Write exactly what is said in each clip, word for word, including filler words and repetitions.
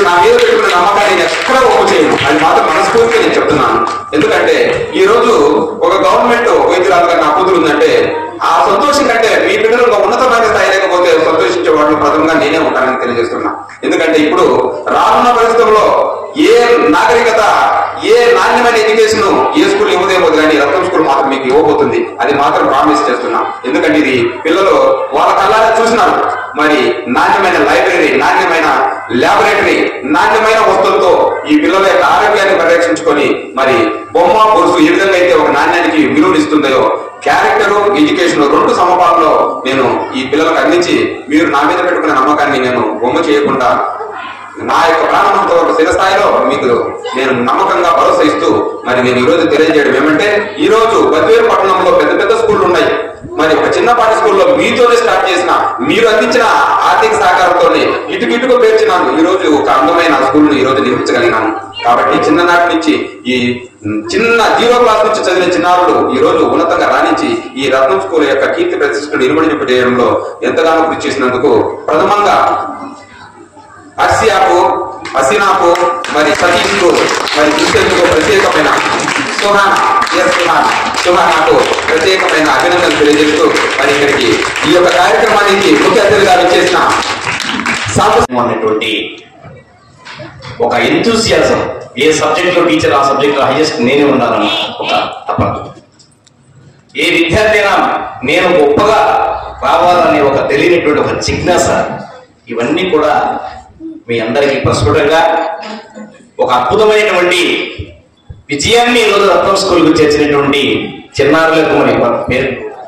నా మీద పెట్టుకున్న నమ్మకాన్ని నేను ఎక్కడ ఒప్పు చేయను, అది మాత్రం మనస్ఫూర్తిగా నేను చెప్తున్నాను. ఎందుకంటే ఈ రోజు ఒక గవర్నమెంట్ వైద్యురాలుగా నా కూతురు ఉందంటే ఆ సంతోషం కంటే మీ బిడ్డలు ఒక ఉన్నతమైన స్థాయి లేకపోతే సంతోషించే వాటిని ప్రథమంగా నేనే ఉంటానని తెలియజేస్తున్నా. ఎందుకంటే ఇప్పుడు రానున్న పరిస్థితుల్లో ఏ నాగరికత, ఏ నాణ్యమైన ఎడ్యుకేషన్ ఏ స్కూల్ ఇవ్వదేమో కానీ రత్నం స్కూల్ మాత్రం మీకు ఇవ్వబోతుంది, అది మాత్రం ప్రామిస్ చేస్తున్నా. ఎందుకంటే ఇది పిల్లలు వాళ్ళ కళ్ళారా చూసినారు. మరి నాణ్యమైన లైబ్రరీ, నాణ్యమైన ల్యాబొరేటరీ, నాణ్యమైన వస్తువులతో ఈ పిల్లల యొక్క ఆరోగ్యాన్ని పరిరక్షించుకొని మరి బొమ్మ కోర్సు ఏ విధంగా అయితే ఒక నాణ్యానికి విలువనిస్తుందో క్యారెక్టర్ ఎడ్యుకేషన్ రెండు సమపాలలో నేను ఈ పిల్లలకు అందించి మీరు నా మీద పెట్టుకున్న నమ్మకాన్ని నేను బొమ్మ చేయకుండా నా యొక్క ప్రాణంతో ఒక స్థిరస్థాయిలో మీకు నేను నమ్మకంగా భరోసా ఇస్తూ మరి నేను ఈ రోజు తెలియజేయడం ఏమంటే, ఈ రోజు బద్వేలు పట్టణంలో పెద్ద పెద్ద స్కూళ్ళు ఉన్నాయి. మరి ఒక చిన్నపాటి స్కూల్లో మీతోనే స్టార్ట్ చేసిన, మీరు అందించిన ఆర్థిక సహకారంతోనే ఇటుకిటుకు పేర్చినాను ఈ రోజు ఒక అందమైన స్కూల్ను ఈ రోజు నిర్మించగలిగినాను. కాబట్టి చిన్ననాటి నుంచి ఈ చిన్న జీరో క్లాస్ నుంచి చదివిన చిన్నారులు ఈ రోజు ఉన్నతంగా రాణించి ఈ రత్నం స్కూల్ యొక్క కీర్తి ప్రతిష్టలు నిలబడి చేయడంలో ఎంతగానో కృషి చేసినందుకు ప్రథమంగా హర్షియాకు, హసీనాకు, మరి సతీష్ కు, మరి క్రిస్టియన్కు ప్రత్యేకమైన సుహానా ఎస్ సుహానా సుహానాకు ప్రత్యేకమైన అభినందనలు తెలియజేస్తూ మరి ఇక్కడికి ఈ యొక్క కార్యక్రమానికి ముఖ్య అతిథిగా వచ్చేసిన అనేటువంటి ఒక ఎంతూసియాజం, ఏ సబ్జెక్ట్ లో టీచర్ ఆ సబ్జెక్ట్ లో హైయెస్ట్ నేనే ఉండాలన్న ఒక తపన, ఏ విద్యార్థి అయినా నేను గొప్పగా రావాలనే ఒక తెలియనటువంటి ఒక జిజ్ఞాస, ఇవన్నీ కూడా మీ అందరికీ ప్రస్ఫుటంగా ఒక అద్భుతమైనటువంటి విజయాన్ని ఈరోజు రత్నం స్కూల్కి చేర్చినటువంటి చిన్నారులకు మరి పేరు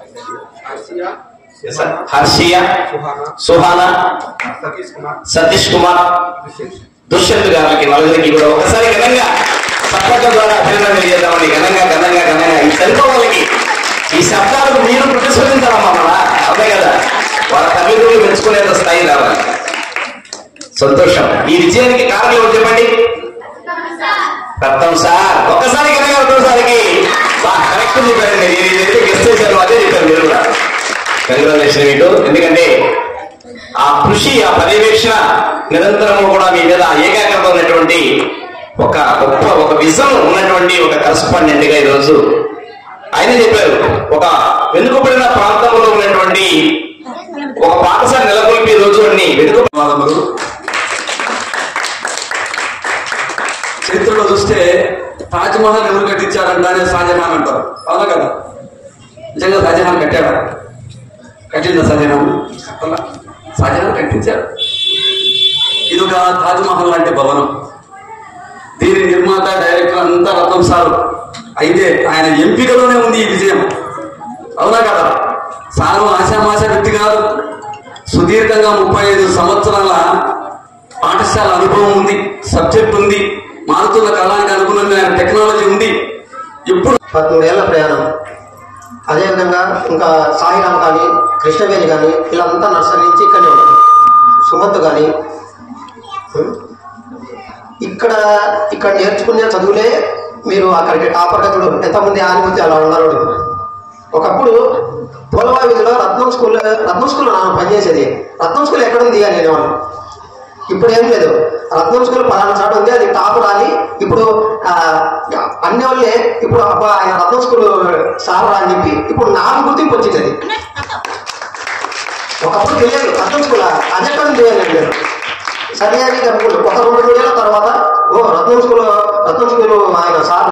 హర్షియా, సుహానా, సతీష్ కుమార్, దుష్యంత్ గారికి నలుగురికి కూడా ఒకసారి ఘనంగా సప్పట్ల ద్వారా అభినందన తెలియజేద్దామని ఘనంగా ఘనంగా ఘనంగా ఈ తెలుగు వాళ్ళకి ఈ శబ్దాలకు మీరు ప్రతిస్పందించాలమ్మా మన అదే కదా, వాళ్ళ తల్లిదండ్రులు మెచ్చుకునేంత స్థాయి రావాలి. సంతోషం. ఈ విజయానికి కారణం ఎవరు చెప్పండి? రత్నం సార్. ఒక్కసారి ఘనంగా రత్నం సార్కి కరెక్ట్ చెప్పారు. మీరు ఏదైతే గెస్ట్ చేశారో అదే చెప్పారు మీరు కూడా. కంగ్రాచులేషన్ మీకు. ఎందుకంటే ఆ కృషి, ఆ పర్యవేక్షణ నిరంతరము కూడా మీ మీద ఏకాగ్రత ఉన్నటువంటి ఒక గొప్ప ఒక విజన్ ఉన్నటువంటి ఒక కరస్పాండెంట్ గా ఈరోజు ఆయన చెప్పారు, ఒక వెనుకబడిన ప్రాంతంలో ఉన్నటువంటి ఒక పాఠశాల నెలకొల్పి రోజు అన్ని వెనుకబడి చరిత్రలో చూస్తే తాజ్ మహల్ ఎవరు కట్టించారంటే షాజహాన్ అంటారు. అవునా కదా? నిజంగా షాజహాన్ కట్టాడా? కట్టిందా షాజహాన్? షాజహాన్ కట్టించాడు. ఇది ఒక తాజ్ మహల్ లాంటి భవనం. దీని నిర్మాత, డైరెక్టర్ అంతా రత్నం సార్. అయితే ఆయన ఎంపికలోనే ఉంది ఈ విజయం. అవునా కదా? సారు ఆశామాష వ్యక్తి కాదు. సుదీర్ఘంగా ముప్పై ఐదు సంవత్సరాల పాఠశాల అనుభవం ఉంది, సబ్జెక్ట్ ఉంది, మారుతున్న కాలానికి అనుగుణంగా టెక్నాలజీ ఉంది. ఇప్పుడు పదమూడేళ్ల ప్రయాణం. అదేవిధంగా ఇంకా సాయిరామ్ కానీ, కృష్ణవేణి కానీ వీళ్ళంతా నర్సరీ నుంచి ఇక్కడే ఉన్నారు. సుమత్ కానీ ఇక్కడ ఇక్కడ నేర్చుకునే చదువులే మీరు అక్కడికి టాపర్గా చూడరు. ఎంతమంది ఆనిపోతే అలా ఉన్నారు. ఒకప్పుడు పోలవా వీధిలో రత్నం స్కూల్ రత్నం స్కూల్లో నాన్న పనిచేసేది. రత్నం స్కూల్ ఎక్కడుంది అని అనేవాళ్ళు. ఇప్పుడు ఏం లేదు, రత్నం స్కూల్ పలానా చాట ఉంది, అది టాప్ రాని. ఇప్పుడు అన్ని వాళ్ళే ఇప్పుడు అబ్బా ఆయన రత్నం స్కూల్ సార్ అని చెప్పి ఇప్పుడు నాకు గుర్తింపు వచ్చింది. అది ఒకప్పుడు తెలియదు రత్నం స్కూల్ అది ఎక్కడ ఉంది అని లేదు. సరిగా అనుకోండి, ఒక రెండు రోజుల తర్వాత ఓ రత్నం స్కూల్ రత్నం స్కూల్ ఆయన సార్